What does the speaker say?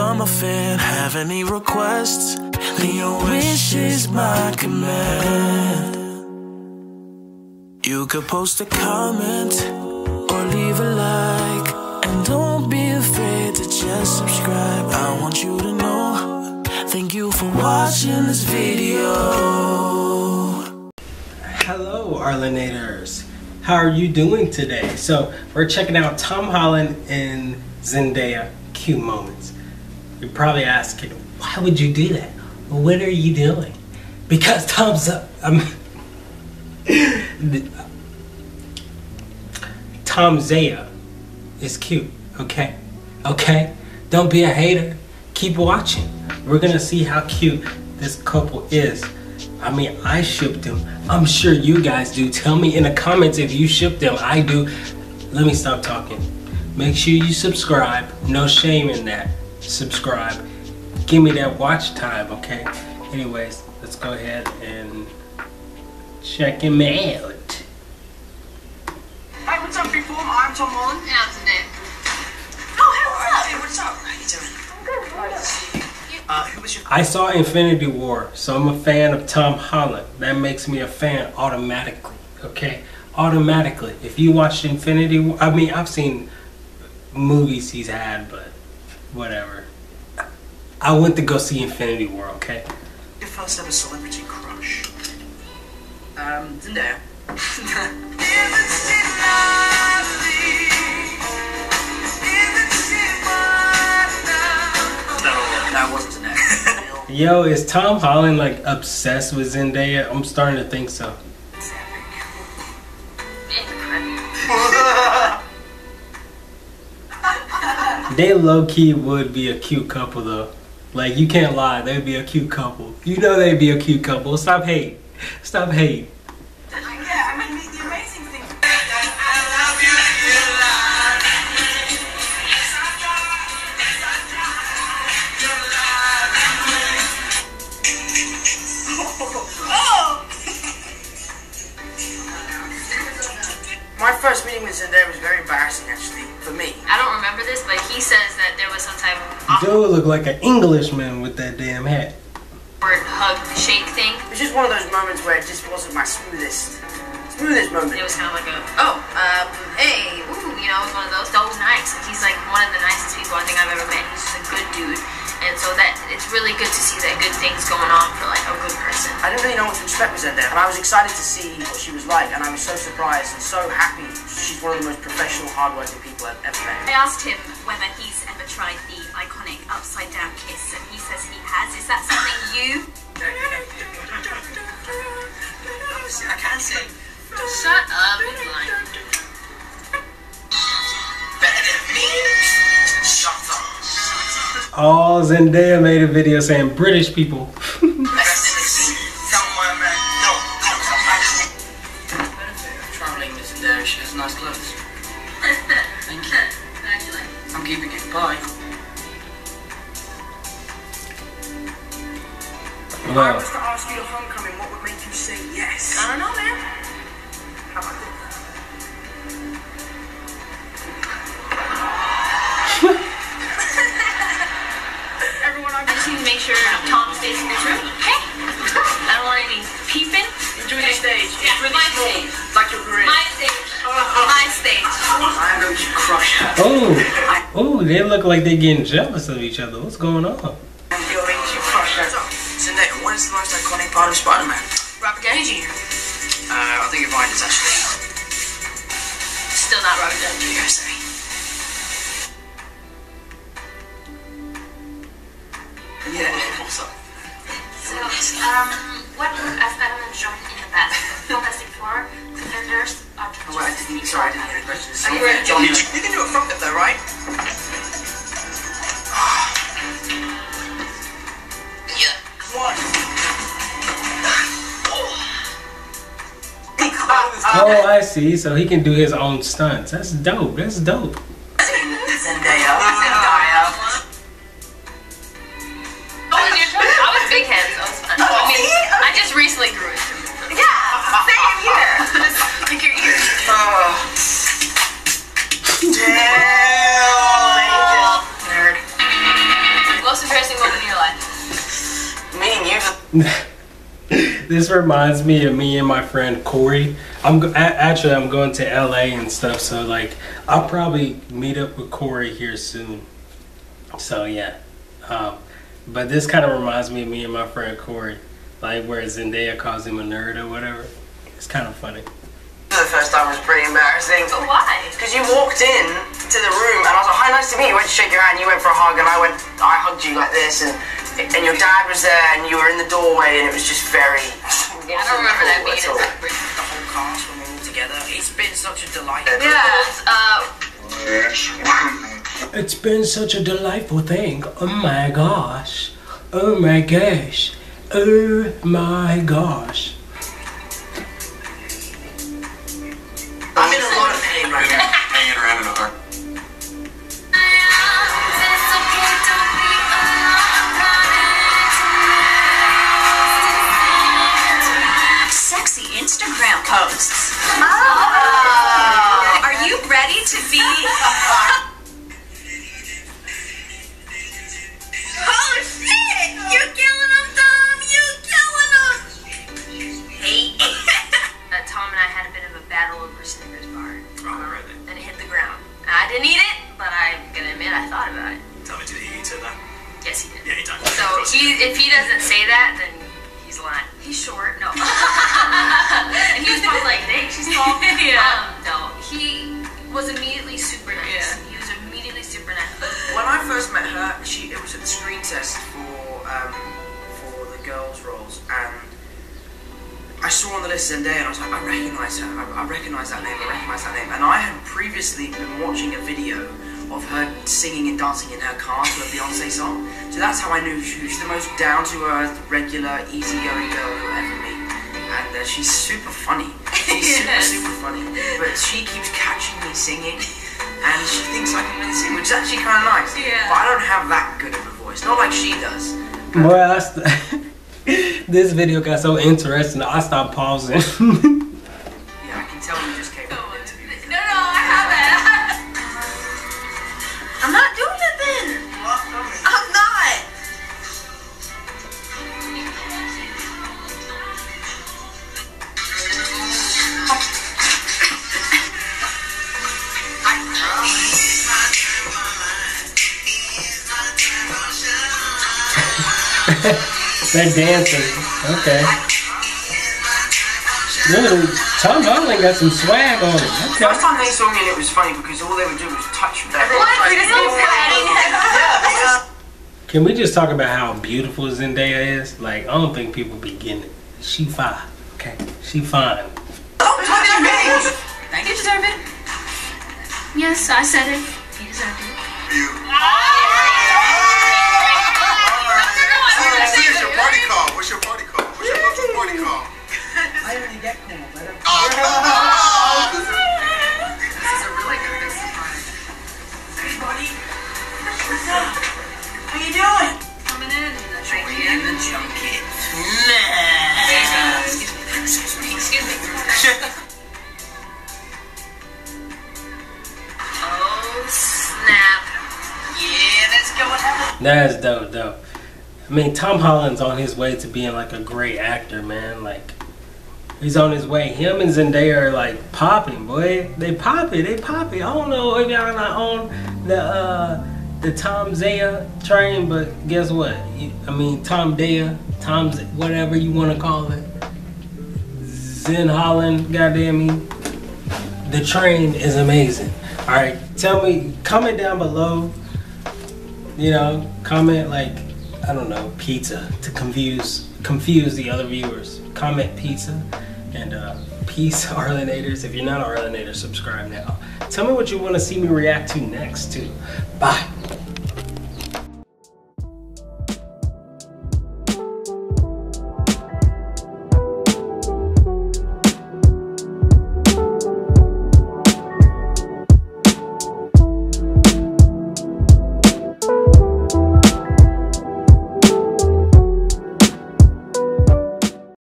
I'm a fan. Have any requests? Then your wish is my command. You could post a comment or leave a like, and don't be afraid to just subscribe. I want you to know, thank you for watching this video. Hello, arlinators. How are you doing today? So we're checking out Tom Holland and Zendaya cute moments. You're probably asking, why would you do that? What are you doing? Because Tom Zaya is cute, okay? Okay? Don't be a hater. Keep watching. We're gonna see how cute this couple is. I mean, I shipped them. I'm sure you guys do. Tell me in the comments if you ship them. I do. Let me stop talking. Make sure you subscribe. No shame in that. Subscribe. Give me that watch time, okay? Anyways, let's go ahead and check him out. Hey, what's up, people? I'm Tom Holland. And I'm Zendaya. Oh, hey, what's up? How you doing? I'm good. Nice to see you. Who was your... I saw Infinity War, so I'm a fan of Tom Holland. That makes me a fan automatically, okay? Automatically. If you watched Infinity War, I mean, I've seen movies he's had, but whatever. I went to go see Infinity War, okay? Your first ever celebrity crush? Zendaya. No, it wasn't Zendaya. Yo, is Tom Holland like obsessed with Zendaya? I'm starting to think so. They low-key would be a cute couple though. Like, you can't lie, they'd be a cute couple. You know they'd be a cute couple. Stop hate. Stop hate. Yeah, I mean, the amazing thing... My first meeting with Zendaya was very embarrassing, actually, for me. I don't remember this, but he says that there was some type of Dude look like an Englishman with that damn hat. awkward hug shake thing. It was just one of those moments where it just wasn't my smoothest moment. It was kind of like a, hey, ooh, you know, it was one of those. That was nice. Like, he's like one of the nicest people I think I've ever met. He's just a good dude. And so that, it's really good to see that good things going on for like a good person. I didn't really know what to expect with Zendaya, and I was excited to see what she was like, and I was so surprised and so happy. She's one of the most professional, hardworking people I've ever met. I asked him whether he's ever tried the iconic upside down kiss, and he says he has. Is that something you? I can't sing. Shut up, he's lying. Better than me. Shut up. Oh, Zendaya made a video saying British people. Best in the scene. Tell my man. No, don't tell my man. Traveling with Zendaya, she has nice clothes. Thank you. Actually. I'm keeping it. Bye. If I Well, was to ask you to homecoming, what would make you say yes? I don't know, man. How about this? Everyone, I just need to make sure Tom stays in this room. Okay? I don't want any peeping. Enjoy the stage. Yeah, It's really my small. stage. Like your career. My stage. My stage. I know you crush her. oh, they look like they're getting jealous of each other. What's going on? I'm feeling you crush her. Zendaya, what is the most iconic part of Spider-Man? Robert Downey Jr. I think you're right, it's actually... Still not Robert Downey Jr. Sorry. Yeah, what's up? So, what has Spider-Man shown in the past? Fantastic Four, Defenders, or Oh, wait, I didn't hear the question. Are you ready? John, you can do a front lip though, right? Yeah. Come on. Oh, I see. So he can do his own stunts. That's dope. That's dope. Zendaya. I was big head, so it's fun. I mean, I just recently grew it. Yeah, same here. Like your ears. Damn. Nerd. This reminds me of me and my friend Corey. I'm going to LA and stuff, so like I'll probably meet up with Corey here soon. So yeah, but this kind of reminds me of me and my friend Corey, like where Zendaya calls him a nerd or whatever. It's kind of funny. The first time was pretty embarrassing. But why? Because you walked in to the room and I was like, "Hi, nice to meet you." I went to shake your hand, you went for a hug, and I hugged you like this, and your dad was there, and you were in the doorway, and it was just very. Yeah, I don't remember that being the whole cast when we were all together. It's been such a delight. Yeah. It's been such a delightful thing. Oh my gosh. Oh my gosh. Oh my gosh. I'm in a lot of pain right now. Hanging around in a heart. Sexy Instagram posts. Are you ready to be? Oh shit! You're killing them, Tom! You're killing them! Hey. Tom and I had a bit of a battle over Snickers bar. Oh, right then. And it hit the ground. I didn't eat it, but I'm gonna admit I thought about it. Tell me, did he eat that? Yes, he did. Yeah, he done. So if he doesn't say that, then he's lying. He's short, no. And he was probably like, dang, she's tall. Yeah. No, he was immediately super nice. Yeah. He was immediately super nice. When I first met her, it was at the screen test for the girls' roles, and I saw on the list Zendaya, and I was like, I recognise her. I recognise that name. I recognise that name. And I had previously been watching a video of her singing and dancing in her car to a Beyonce song. So that's how I knew she was the most down-to-earth, regular, easygoing girl you'll ever meet. And she's super funny. She's super funny. But she keeps catching me singing, and she thinks I can really sing, which is actually kind of nice. Yeah. But I don't have that good of a voice. Not like she does. Well, this video got so interesting, I stopped pausing. Yeah, I can tell you just came from an interview. No, I haven't. I'm not doing it then. I'm not. They're dancing. Okay. Really, Tom Holland got some swag on him. Okay. Last time they saw me, and it was funny because all they would do was touch me. Can we just talk about how beautiful Zendaya is? Like, I don't think people be getting it. She fine. Okay? She fine. Don't touch me! Thank you, deserve it. Yes, I said it. He deserved it. What's your party call? What's your party call? What's your party call? I only get cool, better. Oh, This is a really good business party. Hey, buddy. What's up? How you doing? Coming in. In the junket. Excuse me. Oh, snap. Yeah, let's go. What happened? That's dope. I mean, Tom Holland's on his way to being like a great actor, man. Like, he's on his way. Him and Zendaya are like popping, boy. They popping. I don't know if y'all not on the Tom Zaya train, but guess what? Tom whatever you want to call it. Zen Holland, goddamn me. The train is amazing. All right, tell me, comment down below. You know, comment like, I don't know, pizza to confuse the other viewers. Comment pizza and peace, Arlinators. If you're not an Arlinator, subscribe now. Tell me what you want to see me react to next too. Bye.